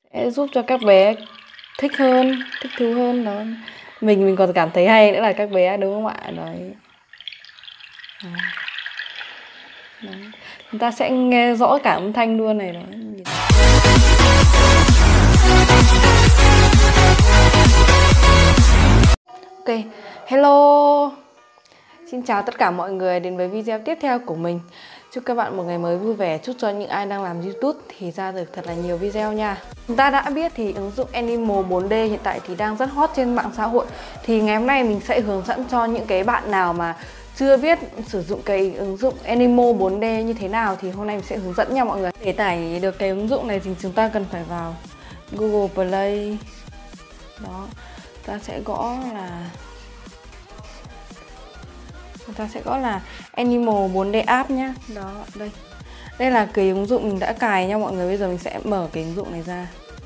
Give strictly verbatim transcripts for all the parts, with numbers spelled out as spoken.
Sẽ giúp cho các bé thích hơn, thích thú hơn đó. Mình mình còn cảm thấy hay nữa là các bé, đúng không ạ? Đấy. Đó. Đó. Chúng ta sẽ nghe rõ cả âm thanh luôn này đó. Ok, hello. Xin chào tất cả mọi người đến với video tiếp theo của mình. Chúc các bạn một ngày mới vui vẻ. Chúc cho những ai đang làm YouTube thì ra được thật là nhiều video nha. Chúng ta đã biết thì ứng dụng Animal bốn D hiện tại thì đang rất hot trên mạng xã hội. Thì ngày hôm nay mình sẽ hướng dẫn cho những cái bạn nào mà chưa biết sử dụng cái ứng dụng Animal bốn D như thế nào thì hôm nay mình sẽ hướng dẫn nha mọi người. Để tải được cái ứng dụng này thì chúng ta cần phải vào Google Play. Đó, ta sẽ gõ là Chúng ta sẽ gõ là Animal bốn D app nhé. Đó, đây. Đây là cái ứng dụng mình đã cài nha mọi người. Bây giờ mình sẽ mở cái ứng dụng này ra.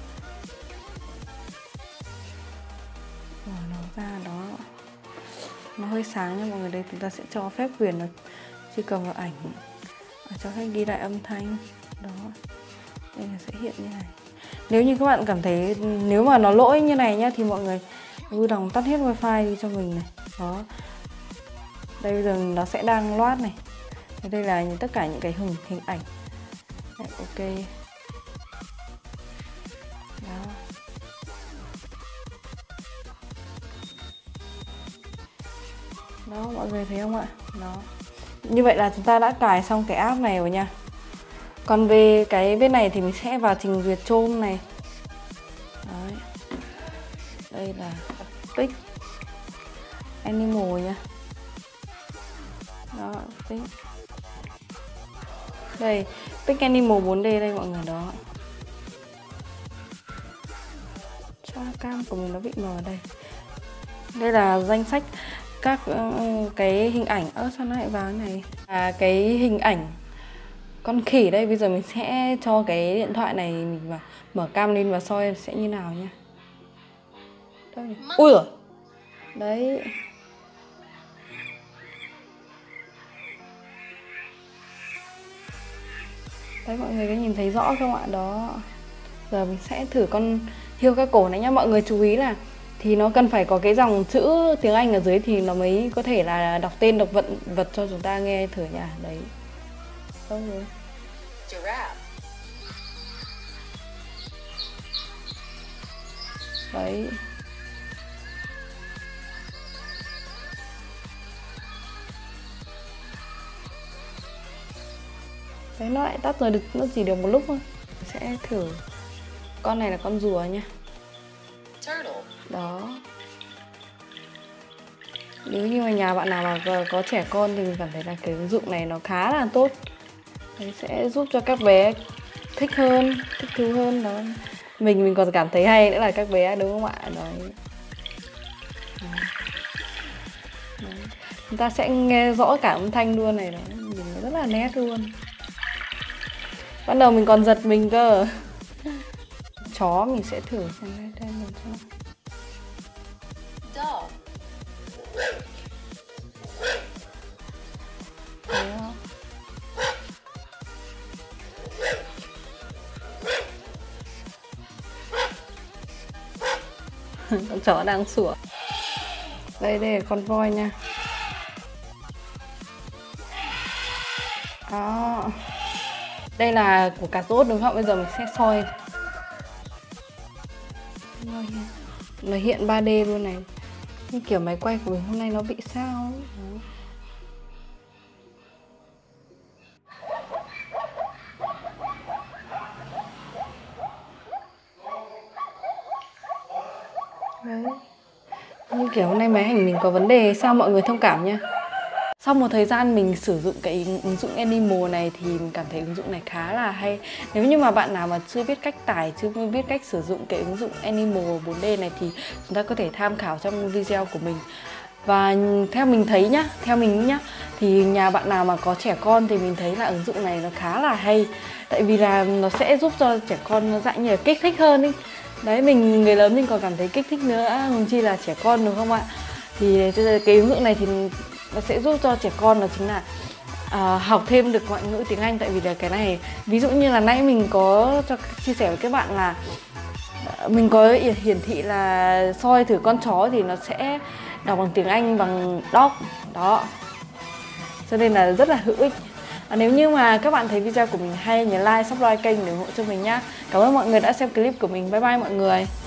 Mở nó ra đó. Nó hơi sáng nha mọi người. Đây chúng ta sẽ cho phép quyền nó truy cập vào ảnh. À, cho phép ghi lại âm thanh. Đó. Đây là sẽ hiện như này. Nếu như các bạn cảm thấy nếu mà nó lỗi như này nhá thì mọi người vui lòng tắt hết wifi đi cho mình này. Đó. Đây bây giờ nó sẽ đang loát này. Đây là tất cả những cái hình hình ảnh. Đấy, ok. Đó. Đó mọi người thấy không ạ? Đó. Như vậy là chúng ta đã cài xong cái app này rồi nha. Còn về cái bên này thì mình sẽ vào trình duyệt Chrome này. Đấy. Đây là Pic Animal nha. Đó, Pic. Đây, Pic Animal bốn D đây mọi người đó. Cho cam của mình nó bị mờ đây. Đây là danh sách các uh, cái hình ảnh. Ơ sao nó lại vào cái này? À, cái hình ảnh con khỉ đây. Bây giờ mình sẽ cho cái điện thoại này mình vào, mở cam lên và soi sẽ như nào nha. Đây. Ui giời. Đấy. Đấy mọi người có nhìn thấy rõ không ạ? Đó. Giờ mình sẽ thử con hiêu ca cổ này nhá. Mọi người chú ý là thì nó cần phải có cái dòng chữ tiếng Anh ở dưới thì nó mới có thể là đọc tên đọc vận vật cho chúng ta nghe thử nha. Đấy. Đâu rồi? Giraffe. Đấy. Đấy nó lại tắt rồi, được nó chỉ được một lúc thôi. Sẽ thử con này là con rùa nha. Đó. Nếu như mà nhà bạn nào mà có trẻ con thì mình cảm thấy là cái ứng dụng này nó khá là tốt. Đấy, sẽ giúp cho các bé thích hơn, thích thú hơn đó. Mình mình còn cảm thấy hay nữa là các bé, đúng không ạ? Đấy. Đấy. Chúng ta sẽ nghe rõ cả âm thanh luôn này đó, nhìn rất là nét luôn. Ban đầu mình còn giật mình cơ. Chó mình sẽ thử xem đây, đây một cho. Con chó đang sủa. Đây đây là con voi nha. Đó. Đây là của cà rốt đúng không? Bây giờ mình sẽ soi. Nó hiện ba D luôn này. Nhưng kiểu máy quay của mình hôm nay nó bị sao ấy. Đấy. Nhưng kiểu hôm nay máy ảnh mình có vấn đề sao mọi người thông cảm nha. Sau một thời gian mình sử dụng cái ứng dụng Animal này thì mình cảm thấy ứng dụng này khá là hay. Nếu như mà bạn nào mà chưa biết cách tải, chưa biết cách sử dụng cái ứng dụng Animal bốn D này thì chúng ta có thể tham khảo trong video của mình. Và theo mình thấy nhá, theo mình nhá, thì nhà bạn nào mà có trẻ con thì mình thấy là ứng dụng này nó khá là hay. Tại vì là nó sẽ giúp cho trẻ con nó dạng như là kích thích hơn ý. Đấy, mình người lớn mình còn cảm thấy kích thích nữa, hơn chi là trẻ con đúng không ạ? Thì cái ứng dụng này thì nó sẽ giúp cho trẻ con đó chính là uh, học thêm được ngoại ngữ tiếng Anh. Tại vì là cái này ví dụ như là nãy mình có cho chia sẻ với các bạn là Mình có hiển thị là soi thử con chó thì nó sẽ đọc bằng tiếng Anh bằng dog đó, cho nên là rất là hữu ích. À, nếu như mà các bạn thấy video của mình hay, nhớ like, subscribe kênh để ủng hộ cho mình nhé. Cảm ơn mọi người đã xem clip của mình. Bye bye mọi người.